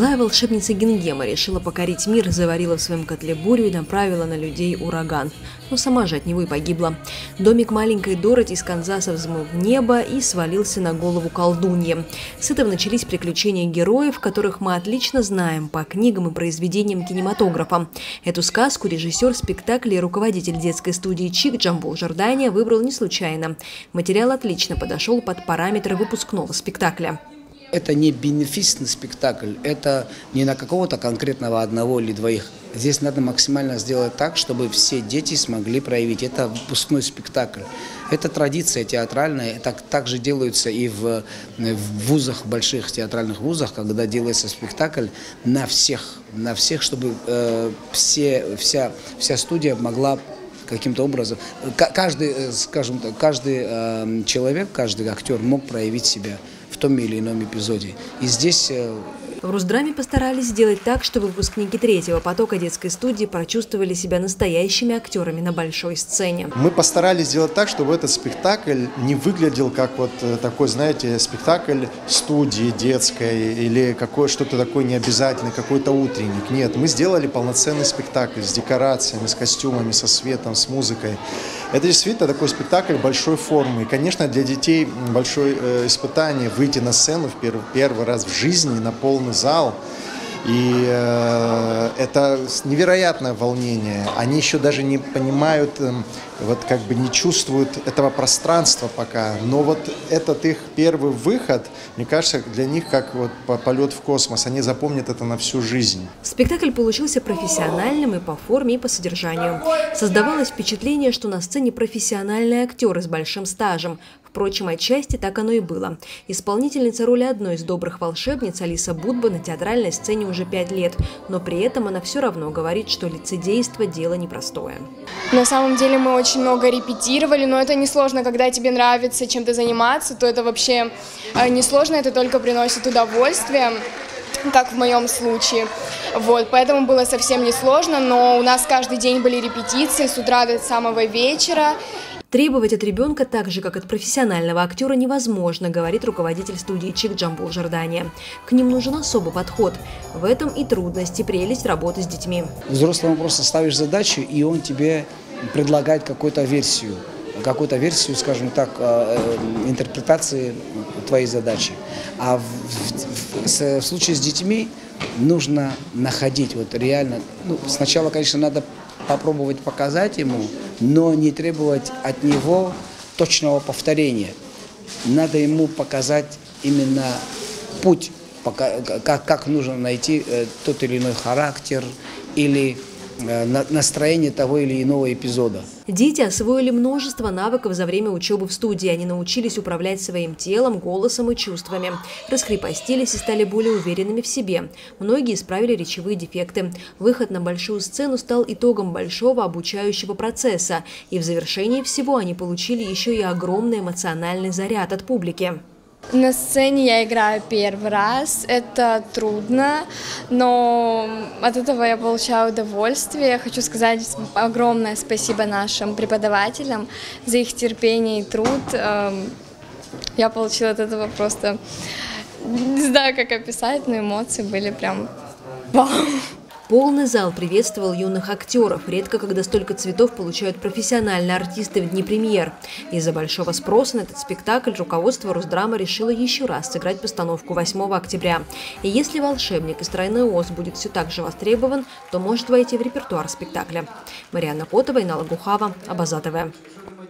Злая волшебница Гингема решила покорить мир, заварила в своем котле бурю и направила на людей ураган. Но сама же от него и погибла. Домик маленькой Дороти из Канзаса взмыл в небо и свалился на голову колдуньи. С этого начались приключения героев, которых мы отлично знаем по книгам и произведениям кинематографа. Эту сказку режиссер спектакля и руководитель детской студии ЧИК Джамбул Жордания выбрал не случайно. Материал отлично подошел под параметры выпускного спектакля. Это не бенефисный спектакль, это не на какого-то конкретного одного или двоих. Здесь надо максимально сделать так, чтобы все дети смогли проявить. Это выпускной спектакль. Это традиция театральная. Так же делается и в вузах, больших театральных вузах, когда делается спектакль на всех, чтобы вся студия могла каким-то образом, каждый, скажем так, каждый человек, каждый актер мог проявить себя в том или ином эпизоде. И здесь... В Русдраме постарались сделать так, чтобы выпускники третьего потока детской студии прочувствовали себя настоящими актерами на большой сцене. Мы постарались сделать так, чтобы этот спектакль не выглядел как вот такой, знаете, спектакль студии детской или что-то такое необязательное, какой-то утренник. Нет, мы сделали полноценный спектакль с декорациями, с костюмами, со светом, с музыкой. Это действительно такой спектакль большой формы. И, конечно, для детей большое испытание выйти на сцену в первый раз в жизни на полный зал. И это невероятное волнение. Они еще даже не понимают, не чувствуют этого пространства пока. Но вот этот их первый выход, мне кажется, для них как полет в космос. Они запомнят это на всю жизнь. Спектакль получился профессиональным и по форме, и по содержанию. Создавалось впечатление, что на сцене профессиональные актеры с большим стажем. Впрочем, отчасти так оно и было. Исполнительница роли одной из добрых волшебниц Алиса Будба на театральной сцене уже 5 лет, но при этом она все равно говорит, что лицедейство – дело непростое. На самом деле мы очень много репетировали, но это несложно, когда тебе нравится чем-то заниматься, то это вообще несложно, это только приносит удовольствие, как в моем случае. Поэтому было совсем несложно, но у нас каждый день были репетиции с утра до самого вечера. Требовать от ребенка так же, как от профессионального актера, невозможно, говорит руководитель студии ЧИК Джамбул Жордания. К ним нужен особый подход. В этом и трудность, и прелесть работы с детьми. Взрослому просто ставишь задачу, и он тебе предлагает какую-то версию, скажем так, интерпретации твоей задачи. А в случае с детьми нужно находить реально. Сначала, конечно, надо попробовать показать ему, но не требовать от него точного повторения. Надо ему показать именно путь, как нужно найти тот или иной характер или настроение того или иного эпизода. Дети освоили множество навыков за время учебы в студии. Они научились управлять своим телом, голосом и чувствами. Раскрепостились и стали более уверенными в себе. Многие исправили речевые дефекты. Выход на большую сцену стал итогом большого обучающего процесса. И в завершении всего они получили еще и огромный эмоциональный заряд от публики. На сцене я играю первый раз, это трудно, но от этого я получаю удовольствие. Хочу сказать огромное спасибо нашим преподавателям за их терпение и труд. Я получила от этого просто, не знаю, как описать, но эмоции были прям вау. Полный зал приветствовал юных актеров. Редко, когда столько цветов получают профессиональные артисты в дни премьер. Из-за большого спроса на этот спектакль руководство Русдрама решило еще раз сыграть постановку 8 октября. И если «Волшебник» и «Тройной Оз» будет все так же востребован, то может войти в репертуар спектакля. Марианна Котова, Инала Гухава, Абаза ТВ.